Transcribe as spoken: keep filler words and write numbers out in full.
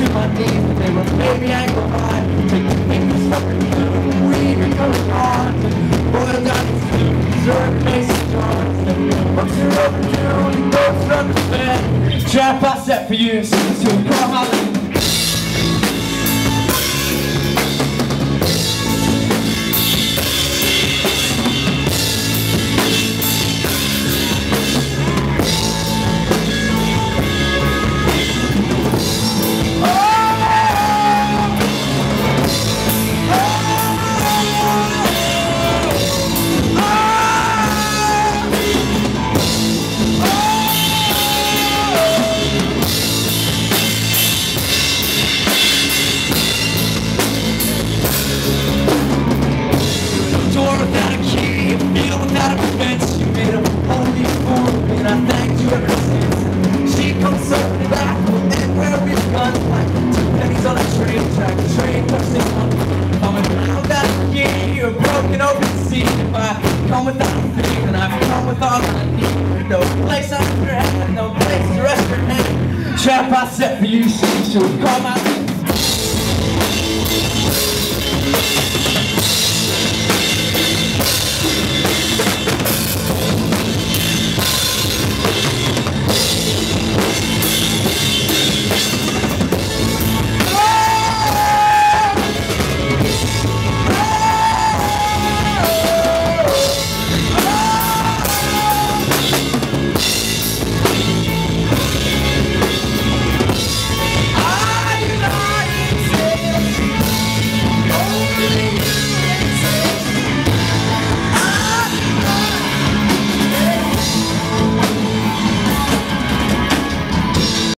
to my knees, but they were baby ankle high. Take the fingers stuck in the weed, you're coming on. Boy, I got this food, dessert, Mason Johns. Books are overdue, and goes from the bed. Trap I set for you, so you call my name. Come without a fear, and I've come with all I need. No place under your head, no place to rest your head. Trap I set for you, so you should call my name.